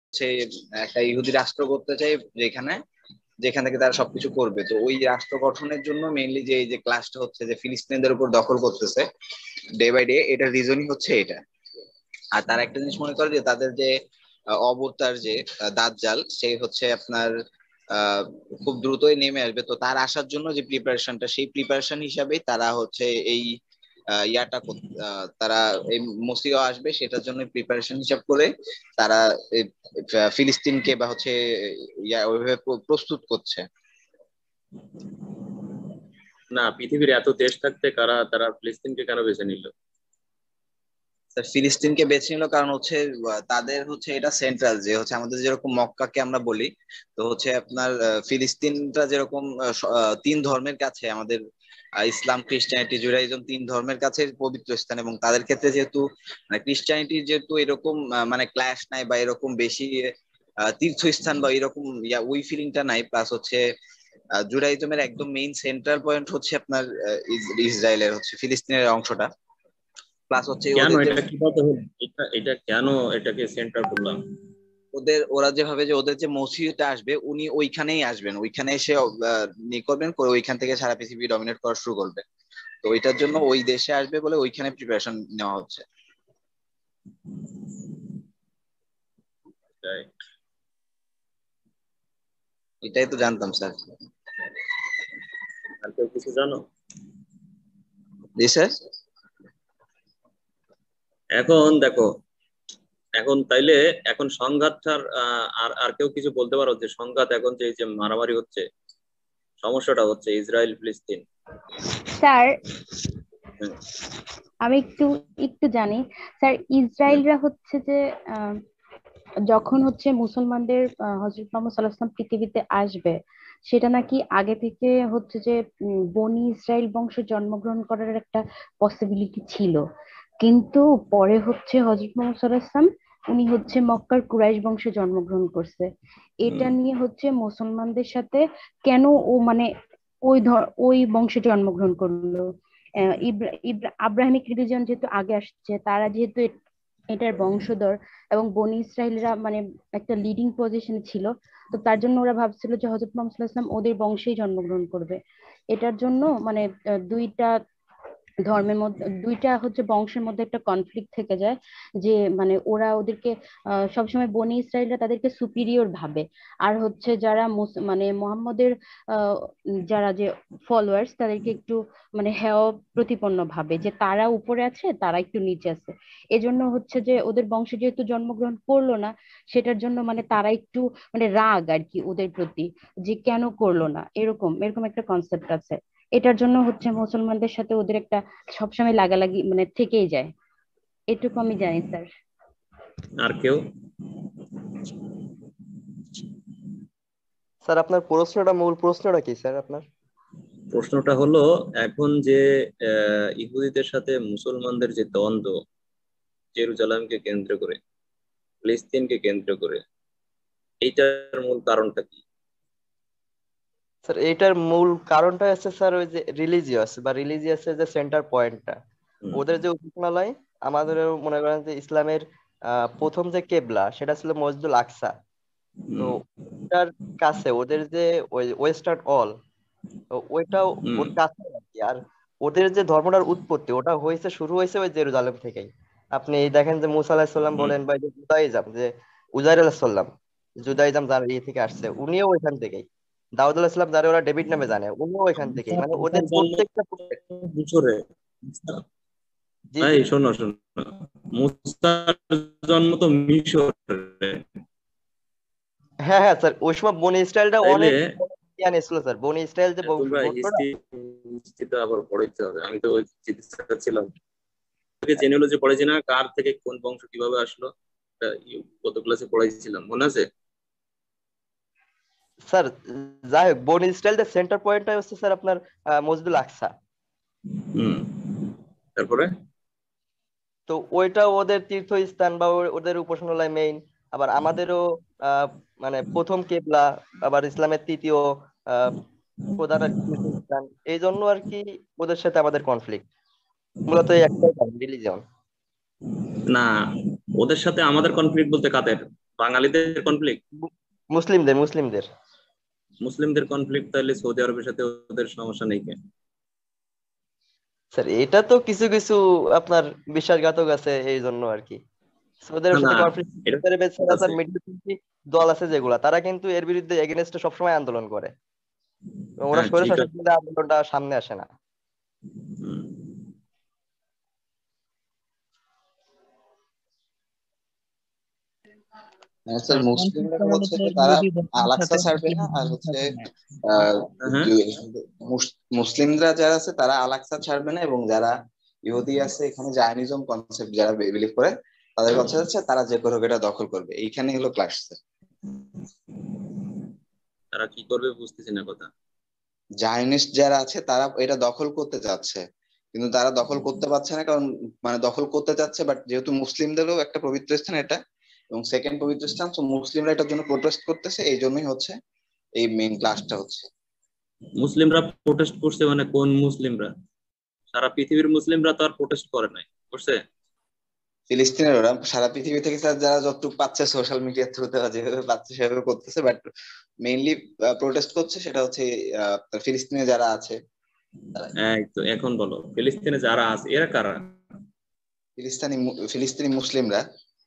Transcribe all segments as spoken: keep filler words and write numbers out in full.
হচ্ছে একটা ইহুদি রাষ্ট্র করতে চাই, যেখানে যেখান থেকে তারা সবকিছু করবে। তো ওই রাষ্ট্র গঠনের জন্য মেইনলি যে এই যে ক্লাসটা হচ্ছে যে ফিলিস্তিনিদের উপর দখল করতেছে ডে বাই ডে, এটার রিজনই হচ্ছে এটা। আর তারা একটা জিনিস মনে করে যে তাদের যে আহ, অবতার যে আহ, দাজ্জাল, সেই হচ্ছে আপনার আহ খুব দ্রুতই নেমে আসবে। তো তার আসার জন্য যে প্রিপারেশনটা, সেই প্রিপারেশন হিসাবেই তারা হচ্ছে এই আহ, ইয়াটা কর- আহ, তারা এই মসিহ আসবে সেটার জন্য প্রিপারেশন হিসাব করে তারা এই আহ, ফিলিস্তিনকে বা হচ্ছে ইয়া ওইভাবে প্র- প্রস্তুত করছে। না, পৃথিবীর এত দেশ থাকতে কারা তারা ফিলিস্তিনকে কেন বেছে নিল? তা ফিলিস্তিনকে বেছে নিল কারণ হচ্ছে আহ, তাদের হচ্ছে এটা সেন্ট্রাল, যে হচ্ছে আমাদের যেরকম মক্কাকে আমরা বলি, তো হচ্ছে আপনার আহ, ফিলিস্তিনটা যেরকম আহ, স- আহ, তিন ধর্মের কাছে আমাদের আহ, ইসলাম, খ্রিস্টানিটি, জুডাইজম তিন ধর্মের কাছে পবিত্র স্থান। এবং তাদের ক্ষেত্রে যেহেতু মানে খ্রিস্টানিটির যেহেতু এরকম আহ, মানে ক্ল্যাশ নাই বা এরকম বেশি আহ, তীর্থস্থান বা এরকম ইয়া ওই ফিলিংটা নাই। প্লাস হচ্ছে আহ, জুডাইজমের একদম মেইন সেন্ট্রাল পয়েন্ট হচ্ছে আপনার আহ, ইস- ইসরায়েলের হচ্ছে ফিলিস্তিনের অংশটা। প্লাস হচ্ছে কেন ওদের যে এটা কিভাবে হলো? এটা এটা কেন এটাকে সেন্টার করলাম? ওদের ওরা যেভাবে যে ওদের যে মসিহটা আসবে, উনি ওইখানেই আসবেন, ওইখানে এসে আহ, ই করবেন করে ওইখান থেকে সারা পৃথিবী ডমিনেট করা শুরু করবে। তো ওইটার জন্য ওই দেশে আসবে বলে ওইখানে প্রিপারেশন নেওয়া হচ্ছে। তাই? এটাই তো জানতাম স্যার। আর কেউ কিছু জানো? জি স্যার। এখন দেখো, এখন তাইলে এখন সংঘাতটার আহ, আর আর কেউ কিছু বলতে পারো যে সংঘাত এখন যে এই যে মারামারি হচ্ছে, সমস্যাটা হচ্ছে ইসরায়েল ফিলিস্তিন। স্যার হুম, আমি একটু একটু জানি স্যার, হুম, ইসরায়েলরা হচ্ছে যে আহ, যখন হচ্ছে মুসলমানদের আহ, হযরত মুহাম্মদ সাল্লাল্লাহু আলাইহি ওয়াসাল্লাম পৃথিবীতে আসবে, সেটা নাকি আগে থেকে হচ্ছে যে উম, বনি ইসরায়েল বংশ জন্মগ্রহণ করার একটা পসিবিলিটি ছিল। কিন্তু পরে হচ্ছে হযরত মুহাম্মদ সাল্লাল্লাহু আলাইহি ওয়াসাল্লাম উনি হচ্ছে মক্কার কুরাইশ বংশে জন্মগ্রহণ করছে। হুম, এটা নিয়ে হচ্ছে মুসলমানদের সাথে কেন ও মানে ওই ধর ওই বংশে জন্মগ্রহণ করলো। আহ, ইব্রা ইব্রা আব্রাহামিক রিলিজন যেহেতু আগে আসছে, তারা যেহেতু এ- এটার বংশধর, এবং বনি ইসরায়েলরা মানে একটা লিডিং পজিশনে ছিল, তো তার জন্য ওরা ভাবছিল যে হযরত মুহাম্মদ সাল্লাল্লাহু আলাইহি ওয়াসাল্লাম ওদের বংশেই জন্মগ্রহণ করবে। এটার জন্য মানে আহ, দুইটা ধর্মের মধ্যে, দুইটা হচ্ছে বংশের মধ্যে একটা কনফ্লিক্ট থেকে যায়, যে মানে ওরা ওদেরকে আহ, সবসময় বনি ইসরায়েলরা তাদেরকে সুপিরিয়র ভাবে, আর হচ্ছে যারা মুস- মানে মোহাম্মদের আহ, যারা যে ফলোয়ার্স তাদেরকে একটু মানে হেয় প্রতিপন্ন ভাবে, যে তারা উপরে আছে তারা একটু নিচে আছে। এজন্য হচ্ছে যে ওদের বংশে যেহেতু জন্মগ্রহণ করলো না, সেটার জন্য মানে তারা একটু মানে রাগ আর কি ওদের প্রতি, যে কেন করলো না, এরকম এরকম একটা কনসেপ্ট আছে। এটার জন্য হচ্ছে মুসলমানদের সাথে ওদের একটা সবসময় লাগালাগি মানে থেকেই যায়। এটুকু আমি জানি স্যার। আর কেউ? স্যার আপনার প্রশ্নটা, মূল প্রশ্নটা কি স্যার আপনার? প্রশ্নটা হলো, এখন যে আহ, ইহুদিদের সাথে মুসলমানদের যে দ্বন্দ্ব, জেরুজালেমকে কেন্দ্র করে, ফিলিস্তিনকে কেন্দ্র করে, এইটার মূল কারণটা কি? স্যার এইটার মূল কারণটা হচ্ছে স্যার ওই যে রিলিজিয়াস বা রিলিজিয়াসের যে সেন্টার পয়েন্টটা, হুম, ওদের যে উপাসনালয়, আমাদের মনে করেন যে ইসলামের আহ প্রথম যে কেবলা সেটা ছিল মসজিদুল আকসা। তো হুম, ওটার কাছে ওদের যে ওই ওয়েস্টার্ন অল, তো ওইটাও হুম, ওর কাছে আর কি। আর ওদের যে ধর্মটার উৎপত্তি ওটা হয়েছে, শুরু হয়েছে ওই জেরুজালেম থেকেই। আপনি দেখেন যে মুসা আলাহিসাল্লাম সাল্লাম হুম। বলেন, বা এই যে জুদাইজম, যে উজাইর আলাহিসাল্লাম সাল্লাম, জুদাইজম যার ইয়ে থেকে আসছে, উনিও ওইখান থেকেই। দাউদ আলাহিসাল্লাম সাল্লাম যারা ওরা ডেভিড নামে জানে, উনিও ওইখান থেকেই। মুসার মানে মুসার ওদের জন্ম প্রত্যেকটা। মিশরে। মুসা- জি জি। এই শোনো শোনো, মুসার জন্ম তো মিশরে। হ্যাঁ হ্যাঁ স্যার, ওই সময় বনি ইসরায়েলটা তাইলে অনেক জ্ঞান ছিল স্যার। বনি ইসরায়েল যে বংশ তোমরা গোত্রটা। হিস্ট্রি হিস্ট্রিটা আবার পড়াইতে হবে, আমি তো ওই চিকিৎসা ছিলাম। জেনেলজি পড়াইছি না, কার থেকে কোন বংশ কিভাবে আসলো, এটা ইউ- গত ক্লাসে পড়াইছিলাম, মনে আছে? স্যার যাই হোক, বনি ইসরায়েলের সেন্টার পয়েন্টটা হচ্ছে স্যার আপনার আহ, মসজিদুল আকসা। হুম। তারপরে? তো ওইটা ওদের তীর্থস্থান বা ও- ওদের উপাসনালয় মেইন। আবার আমাদেরও আহ মানে প্রথম কেবলা, আবার ইসলামের তৃতীয় আহ প্রধান আর কি তীর্থস্থান। এই জন্য আর কি ওদের সাথে আমাদের কনফ্লিক্ট মূলত এই একটাই রিলিজন। না, ওদের সাথে আমাদের কনফ্লিক্ট বলতে কাদের? বাঙালিদের কনফ্লিক্ট, মুসলিমদের মুসলিমদের মুসলিমদের কনফ্লিক্ট, তাহলে সৌদি আরবের সাথে ওদের সমস্যা নেই কেন? স্যার এটা তো কিছু কিছু আপনার বিশ্বাসঘাতক আছে এই জন্য আর কি সৌদি না আরবের না, সাথে কনফ্লিক্ট এটা ঠিক আছে। মিডল দল আছে যেগুলা তারা কিন্তু এর বিরুদ্ধে এগেইনস্টে সবসময় আন্দোলন করে এবং ওরা হ্যাঁ স্বৈর ঠিক শাসক আছে। বলে আন্দোলনটা সামনে আসে না। হুম। মানে স্যার স্যার মুসলিমরা কনফ্লিক্টটা হচ্ছে মূলত যে তারা ইহুদি ধর্মের আলাক্সা সাথে ছাড়বে না, মুসলিম আর ধর্মের হচ্ছে সাথে নয়। আহ, হ্যাঁ যে- মুস- মুসলিমরা যারা আছে তারা আলাক্সা ছাড়বে না, এবং যারা ইহুদি আছে এখানে জায়নিজম কনসেপ্ট যারা বিলিভ করে তাদের কথা হচ্ছে তারা যে করে হোক এটা দখল করবে। এইখানে হলো ক্লাশ। তারা কি করবে বুঝতেছি না কথা। জায়নিস্ট যারা আছে তারা এটা দখল করতে চাচ্ছে, কিন্তু তারা দখল করতে পারছে না, কারণ মানে দখল করতে চাচ্ছে বাট যেহেতু মুসলিমদেরও একটা পবিত্র স্থান এটা, এবং সেকেন্ড পবিত্র স্থান, তো মুসলিমরা এটার জন্য প্রোটেস্ট করতেছে, এই জন্যই হচ্ছে এই মেইন ক্লাসটা হচ্ছে। মুসলিমরা প্রোটেস্ট করছে মানে কোন মুসলিমরা? সারা পৃথিবীর মুসলিমরা তো আর প্রোটেস্ট করে নাই, করছে? ফিলিস্তিনের ওরা সারা পৃথিবী থেকে স্যার যারা যতটুকু পাচ্ছে সোশ্যাল মিডিয়া থ্রুতে যেভাবে পাচ্ছে সেভাবে করতেছে, বাট মেইনলি প্রোটেস্ট করছে সেটা হচ্ছে আহ, ফিলিস্তিনে যারা আছে তারা। এই তো এখন বলো, ফিলিস্তিনে যারা আছে এরা কারা? ফিলিস্তিনি মু- ফিলিস্তিনি মুসলিমরা।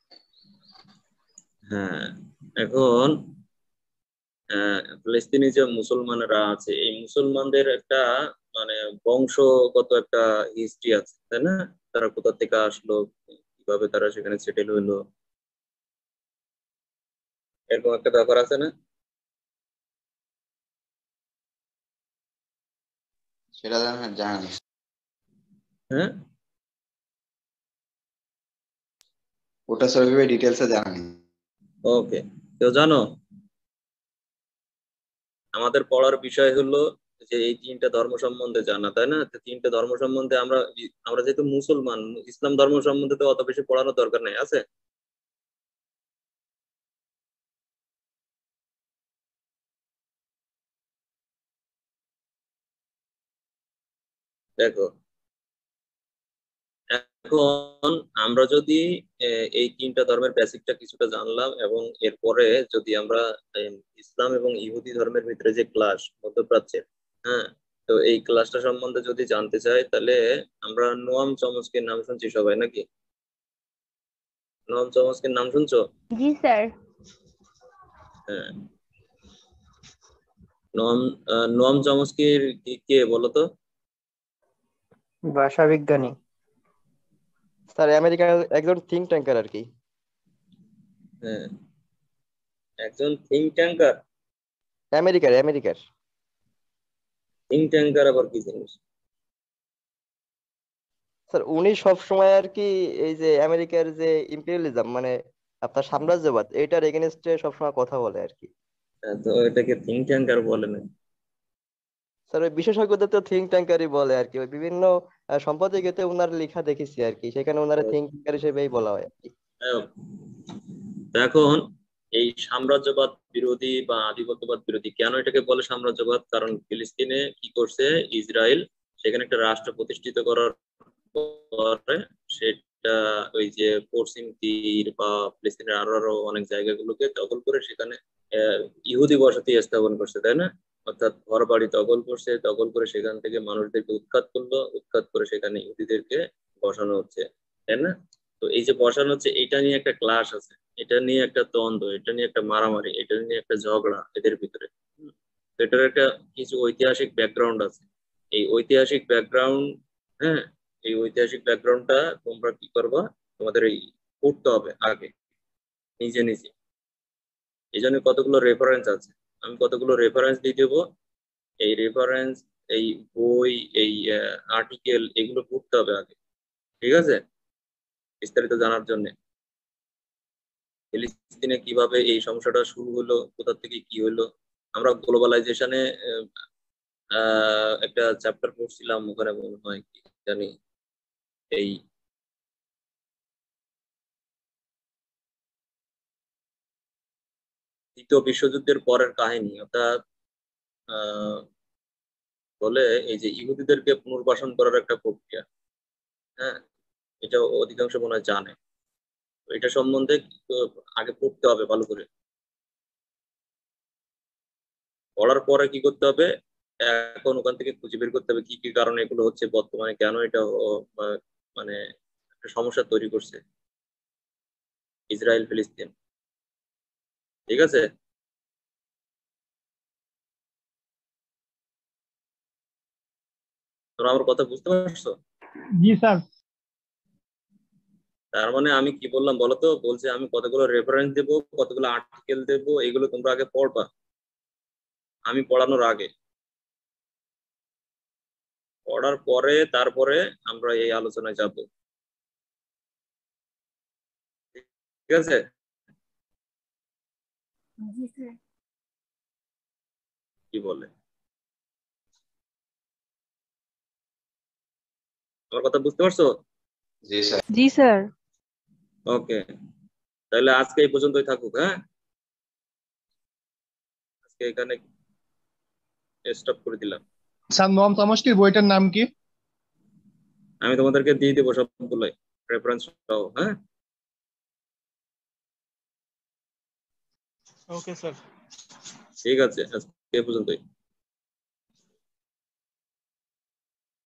হ্যাঁ, এখন আহ, ফিলিস্তিনি যে মুসলমানরা আছে এই মুসলমানদের একটা মানে বংশগত একটা হিস্ট্রি আছে, তাই না? তারা কোথা থেকে আসলো, কিভাবে তারা সেখানে সেটেল হইলো, এরকম একটা ব্যাপার আছে না? সেটা জানেন জানেন হ্যাঁ, ওটা সবভাবে ডিটেলসে জানেন। ওকে। তো জানো, আমাদের পড়ার বিষয় হলো যে এই তিনটা ধর্ম সম্বন্ধে জানা, তাই না? তো তিনটা ধর্ম সম্বন্ধে আমরা আমরা যেহেতু মুসলমান, ইসলাম ধর্ম সম্বন্ধে তো অত বেশি পড়ানোর দরকার নেই, আছে? দেখো, এখন আমরা যদি আহ, এই তিনটা ধর্মের বেসিকটা কিছুটা জানলাম, এবং এরপরে যদি আমরা আহ, ইসলাম এবং ইহুদি ধর্মের ভিতরে যে ক্লাস মধ্যপ্রাচ্যের, হ্যাঁ, তো এই ক্লাসটা সম্বন্ধে যদি জানতে চাই, তাহলে আমরা নোয়াম চমস্কির নাম শুনছি সবাই নাকি? নোয়াম চমস্কির নাম শুনছো? জি স্যার। হ্যাঁ। নোয়াম আহ, নোয়াম চমস্কির কি কে বলো তো? ভাষা বিজ্ঞানী। স্যার আমেরিকার একজন থিঙ্ক ট্যাঙ্কার আর কি। হ্যাঁ, একজন থিঙ্ক ট্যাঙ্কার। আমেরিকার আমেরিকার থিঙ্ক ট্যাঙ্কার আবার কি জিনিস? স্যার উনি সব সময় আর কি এই যে আমেরিকার যে ইম্পেরিয়ালিজম মানে আপনার সাম্রাজ্যবাদ এটার এগেনস্টে সবসময় কথা বলে আর কি। হ্যাঁ, তো এটাকে থিঙ্ক ট্যাঙ্কার বলে না? স্যার ওই বিশেষজ্ঞদের তো থিঙ্ক ট্যাঙ্কারই বলে আর কি, ওই বিভিন্ন আহ, সম্পাদকীয়তে ওনার লেখা দেখেছি আর কি, সেখানে ওনারা থিঙ্ক ট্যাঙ্কার হিসেবেই বলা হয় আর কি। হ্যাঁ, এখন এই সাম্রাজ্যবাদ বিরোধী বা আধিপত্যবাদ বিরোধী কেন এটাকে বলে সাম্রাজ্যবাদ? কারণ ফিলিস্তিনে কি করছে ইসরায়েল, সেখানে একটা রাষ্ট্র প্রতিষ্ঠিত করার পরে সেটা ওই যে পশ্চিম তীর বা ফিলিস্তিনের আরো আরো অনেক জায়গাগুলোকে দখল করে সেখানে আহ, ইহুদি বসতি স্থাপন করছে, তাই না? অর্থাৎ ঘর বাড়ি দখল করছে, দখল করে সেখান থেকে মানুষদেরকে উৎখাত করলো, উৎখাত করে সেখানে ইহুদিদেরকে বসানো হচ্ছে, তাই না? তো এই যে বসানো হচ্ছে, এটা নিয়ে একটা ক্লাশ আছে, এটা নিয়ে একটা দ্বন্দ্ব, এটা নিয়ে একটা মারামারি, এটা নিয়ে একটা ঝগড়া এদের ভিতরে। হুম। তো এটার একটা কিছু ঐতিহাসিক ব্যাকগ্রাউন্ড আছে। এই ঐতিহাসিক ব্যাকগ্রাউন্ড, হ্যাঁ, এই ঐতিহাসিক ব্যাকগ্রাউন্ডটা তোমরা কি করবা, তোমাদের এই পড়তে হবে আগে নিজে নিজে। এই জন্য কতগুলো রেফারেন্স আছে, আমি কতগুলো রেফারেন্স দিয়ে দেবো। এই রেফারেন্স, এই বই, এই আর্টিকেল, এগুলো পড়তে হবে আগে, ঠিক আছে? বিস্তারিত জানার জন্য ফিলিস্তিনে কিভাবে এই সমস্যাটা শুরু হলো, কোথা থেকে কি হলো। আমরা গ্লোবালাইজেশনে একটা চ্যাপ্টার পড়ছিলাম, ওখানে মনে হয় কি জানি, এই দ্বিতীয় বিশ্বযুদ্ধের পরের কাহিনী, অর্থাৎ আহ বলে এই যে ইহুদিদেরকে পুনর্বাসন করার একটা প্রক্রিয়া, হ্যাঁ, এটা অধিকাংশ মনে হয় জানে। এটা সম্বন্ধে আগে পড়তে হবে ভালো করে। পড়ার পরে কি করতে হবে, এখন ওখান থেকে খুঁজে বের করতে হবে কি কি কারণে এগুলো হচ্ছে, বর্তমানে কেন এটা মানে একটা সমস্যা তৈরি করছে ইসরায়েল ফিলিস্তিন। ঠিক আছে, তোমরা আমার কথা বুঝতে পারছো? জি স্যার। তার মানে আমি কি বললাম বলো তো, বলছে আমি কতগুলো রেফারেন্স দেবো, কতগুলো আর্টিকেল দেবো, এগুলো তোমরা আগে পড়বা আমি পড়ানোর আগে। পড়ার পরে তারপরে আমরা এই আলোচনায় যাব। ঠিক আছে, কি বলে আমার কথা বুঝতে পারছো? জি স্যার। জি স্যার। ওকে, তাহলে আজকে এই পর্যন্তই থাকুক। হ্যাঁ, আজকে এখানে স্টপ করে দিলাম। স্যার নোয়াম চমস্কির বইটার নাম কি? আমি তোমাদেরকে দিয়ে দেবো সবগুলোই রেফারেন্স সহ। হ্যাঁ, ওকে স্যার। ঠিক আছে, আজকে এই পর্যন্তই।